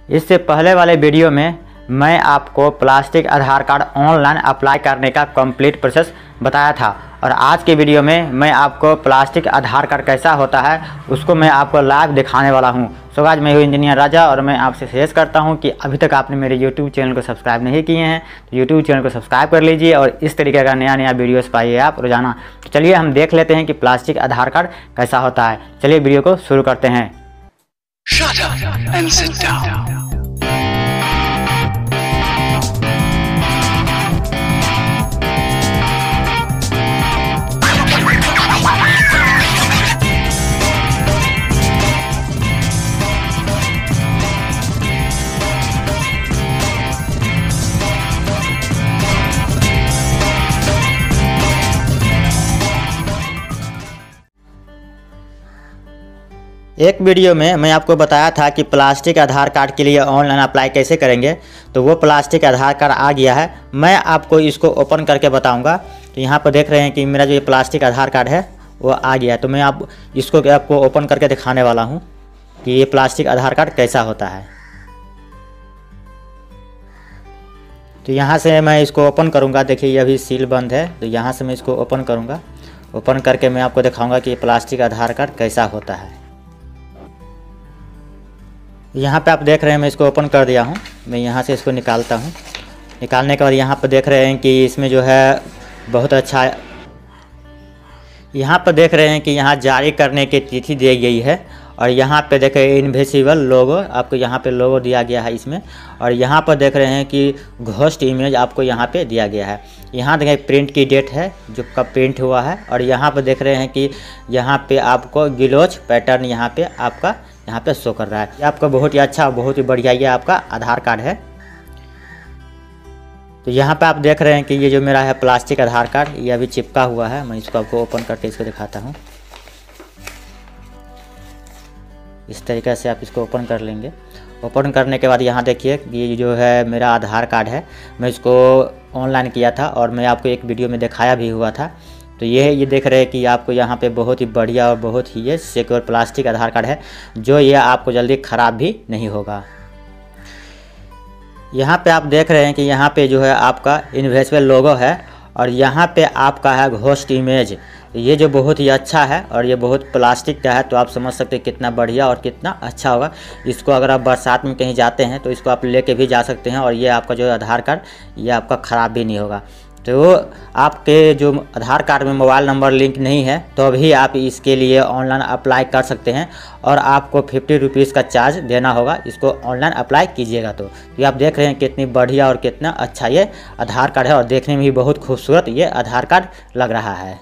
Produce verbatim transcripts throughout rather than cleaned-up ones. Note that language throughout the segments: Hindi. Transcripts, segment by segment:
इससे पहले वाले वीडियो में मैं आपको plastic Aadhaar card online apply करने का कंप्लीट प्रोसेस बताया था और आज के वीडियो में मैं आपको प्लास्टिक आधार कार्ड कैसा होता है उसको मैं आपको लाइव दिखाने वाला हूं। सो आज मैं हूं इंजीनियर राजा और मैं आपसे सजेस्ट करता हूं कि अभी तक आपने मेरे यूट्यूब चैनल को सब्सक्राइब नहीं किए हैं तो यूट्यूब चैनल को सब्सक्राइब कर लीजिए और इस तरीके का नया नया वीडियोस पाइए आप रोजाना। तो चलिए हम देख लेते हैं कि प्लास्टिक आधार कार्ड कैसा होता है। चलिए वीडियो को शुरू करते हैं। Shut up and sit down. एक वीडियो में मैं आपको बताया था कि प्लास्टिक आधार कार्ड के लिए ऑनलाइन अप्लाई कैसे करेंगे, तो वो प्लास्टिक आधार कार्ड आ गया है। मैं आपको इसको ओपन करके बताऊंगा। तो यहाँ पर देख रहे हैं कि मेरा जो ये प्लास्टिक आधार कार्ड है वो आ गया है। तो मैं आप इसको आपको ओपन करके दिखाने वाला हूँ कि ये प्लास्टिक आधार कार्ड कैसा होता है। तो यहाँ से मैं इसको ओपन करूँगा। देखिए ये अभी सील बंद है, तो यहाँ से मैं इसको ओपन करूँगा। ओपन करके मैं आपको दिखाऊँगा कि ये प्लास्टिक आधार कार्ड कैसा होता है। यहाँ पे आप देख रहे हैं मैं इसको ओपन कर दिया हूँ। मैं यहाँ से इसको निकालता हूँ। निकालने के बाद यहाँ पर देख रहे हैं कि इसमें जो है बहुत अच्छा, यहाँ पर देख रहे हैं कि यहाँ जारी करने की तिथि दी गई है और यहाँ पे देखें इनविजिबल लोगो, आपको यहाँ पे लोगो दिया गया है इसमें। और यहाँ पर देख रहे हैं कि घोस्ट इमेज आपको यहाँ पे दिया गया है। यहाँ देखें प्रिंट की डेट है जो कब प्रिंट हुआ है। और यहाँ पर देख रहे हैं कि यहाँ पे आपको ग्लोच पैटर्न यहाँ पे आपका यहाँ पे शो कर रहा है। ये आपका बहुत ही अच्छा बहुत ही बढ़िया ये आपका आधार कार्ड है। तो यहाँ पे आप देख रहे हैं कि ये जो मेरा है प्लास्टिक आधार कार्ड ये अभी चिपका हुआ है। मैं इसको आपको ओपन करके इसको दिखाता हूँ। इस तरीके से आप इसको ओपन कर लेंगे। ओपन करने के बाद यहाँ देखिए ये जो है मेरा आधार कार्ड है। मैं इसको ऑनलाइन किया था और मैं आपको एक वीडियो में दिखाया भी हुआ था। तो ये ये देख रहे हैं कि आपको यहाँ पे बहुत ही बढ़िया और बहुत ही ये सिक्योर प्लास्टिक आधार कार्ड है जो ये आपको जल्दी ख़राब भी नहीं होगा। यहाँ पे आप देख रहे हैं कि यहाँ पे जो है आपका इनविजिबल लोगो है और यहाँ पे आपका है घोस्ट इमेज। ये जो बहुत ही अच्छा है और ये बहुत प्लास्टिक का है, तो आप समझ सकते हैं कितना बढ़िया और कितना अच्छा होगा। इसको अगर आप बरसात में कहीं जाते हैं तो इसको आप लेके भी जा सकते हैं और ये आपका जो आधार कार्ड ये आपका ख़राब भी नहीं होगा। तो आपके जो आधार कार्ड में मोबाइल नंबर लिंक नहीं है तो भी आप इसके लिए ऑनलाइन अप्लाई कर सकते हैं और आपको फिफ्टी रुपीज़ का चार्ज देना होगा। इसको ऑनलाइन अप्लाई कीजिएगा तो ये आप देख रहे हैं कितनी बढ़िया और कितना अच्छा ये आधार कार्ड है और देखने में भी बहुत खूबसूरत ये आधार कार्ड लग रहा है।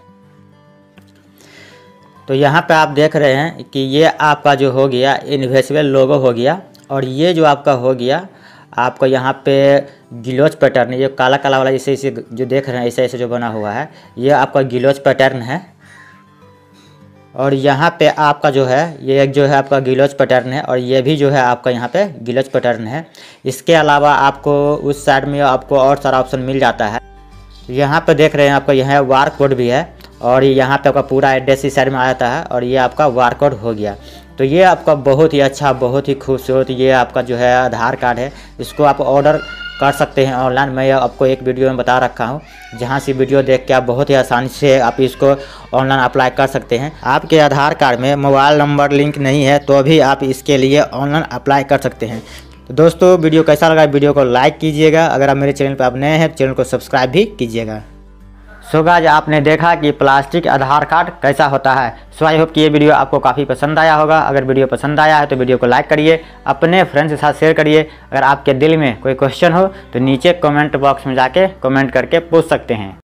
तो यहाँ पे आप देख रहे हैं कि ये आपका जो हो गया इनविजिबल लोगो हो गया और ये जो आपका हो गया आपको यहाँ पे ग्लोच पैटर्न, ये काला काला वाला इसे इसे जो देख रहे हैं ऐसे ऐसे जो बना हुआ है ये आपका ग्लोच पैटर्न है। और यहाँ पे आपका जो है ये एक जो है आपका ग्लोच पैटर्न है और ये भी जो है आपका यहाँ पे ग्लोच पैटर्न है। इसके अलावा आपको उस साइड में आपको और सारा ऑप्शन मिल जाता है। यहाँ पे देख रहे हैं आपका यहाँ वार कोड भी है और यहाँ पे आपका पूरा एड्रेस इस साइड में आ जाता है और ये आपका वार कोड हो गया। तो ये आपका बहुत ही अच्छा बहुत ही खूबसूरत ये आपका जो है आधार कार्ड है। इसको आप ऑर्डर कर सकते हैं ऑनलाइन। मैं आपको एक वीडियो में बता रखा हूँ जहाँ से वीडियो देख के आप बहुत ही आसानी से आप इसको ऑनलाइन अप्लाई कर सकते हैं। आपके आधार कार्ड में मोबाइल नंबर लिंक नहीं है तो भी आप इसके लिए ऑनलाइन अप्लाई कर सकते हैं। तो दोस्तों वीडियो कैसा लगा वीडियो को लाइक कीजिएगा। अगर आप मेरे चैनल पर आप नए हैं तो चैनल को सब्सक्राइब भी कीजिएगा। सो गाइस आपने देखा कि प्लास्टिक आधार कार्ड कैसा होता है। सो आई होप कि ये वीडियो आपको काफ़ी पसंद आया होगा। अगर वीडियो पसंद आया है तो वीडियो को लाइक करिए, अपने फ्रेंड्स के साथ शेयर करिए। अगर आपके दिल में कोई क्वेश्चन हो तो नीचे कमेंट बॉक्स में जाके कमेंट करके पूछ सकते हैं।